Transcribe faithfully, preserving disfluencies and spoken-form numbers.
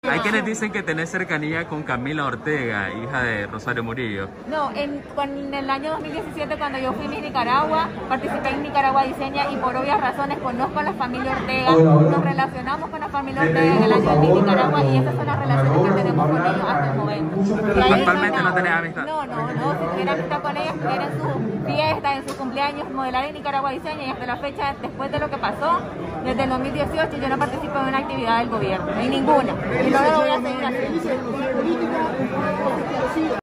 Hay quienes dicen que tenés cercanía con Camila Ortega, hija de Rosario Murillo. No, en, en el año dos mil diecisiete, cuando yo fui a Nicaragua, participé en Nicaragua Diseña y por obvias razones conozco a la familia Ortega, nos relacionamos con la familia Ortega en el año de Nicaragua y esas son las relaciones que tenemos con ellos hasta el momento. ¿Actualmente no tenés amistad? No, no, no, si tuviera amistad con ellos, estuviera en sus fiestas, en sus cumpleaños, modelar en Nicaragua Diseña y hasta la fecha, después de lo que pasó, desde el dos mil dieciocho yo no participo en una actividad del gobierno, en ninguna, y no lo voy a seguir haciendo.